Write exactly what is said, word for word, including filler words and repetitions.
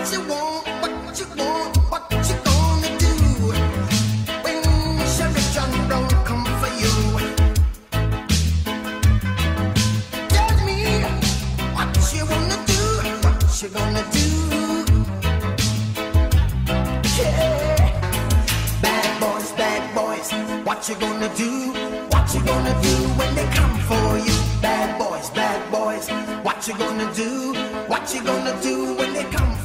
What you want, what you want, what you gonna do when Sheriff John Brown come for you? Tell me what you wanna do, what you gonna do? Yeah, bad boys, bad boys, what you gonna do? What you gonna do when they come for you? Bad boys, bad boys, what you gonna do? What you gonna do when they come for you?